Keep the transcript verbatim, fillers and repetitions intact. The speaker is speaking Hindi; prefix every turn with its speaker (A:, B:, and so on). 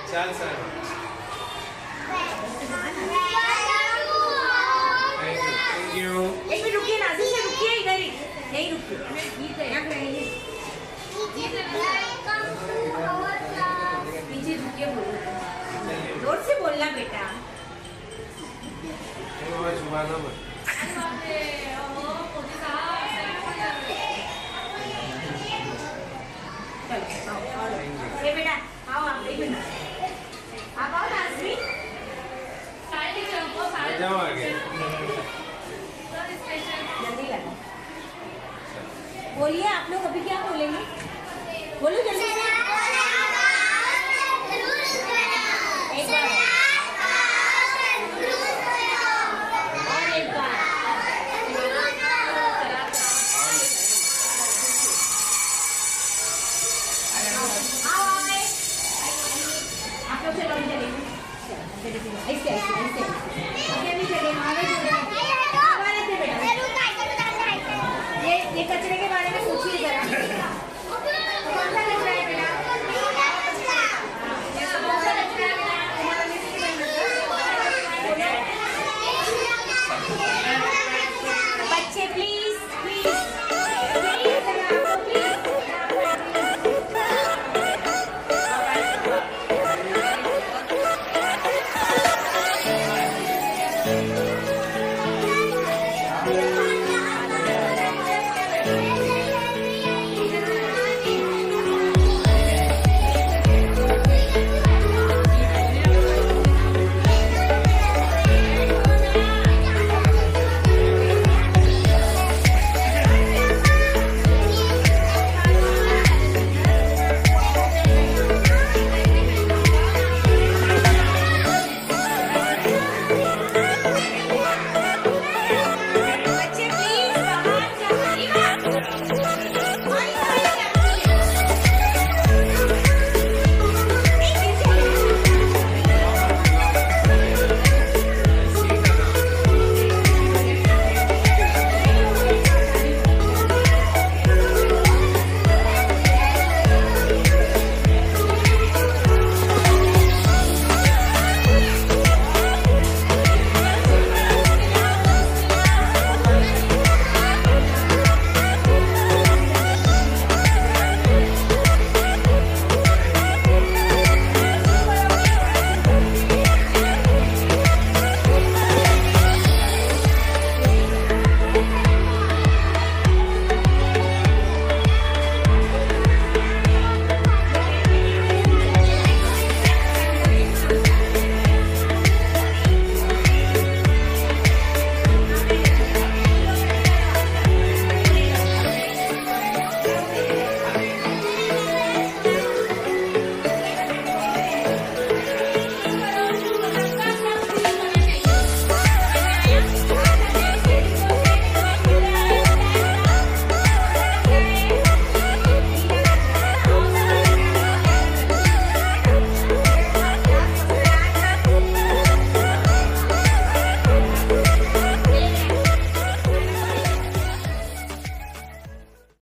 A: चल सर। Thank you.
B: एक मिनट रुकिए, नाज़ी से रुकिए, इधर ही नहीं रुकिए, यहाँ रहेंगे, पीछे रुकिए, बोलो जोर से बोलना बेटा। ये बेटा आओ, आप एक मिनट आप आओ नाज़मी,
A: जाओ आगे।
B: जल्दी लगा बोलिए, आप लोग अभी क्या बोलेंगे, बोलो जल्दी से। एक बार और एक बार आओ आओ आप लोग से लौट चलेंगे, ऐसे ऐसे ऐसे आगे भी चलेंगे, आगे ये ये कचरे के बारे में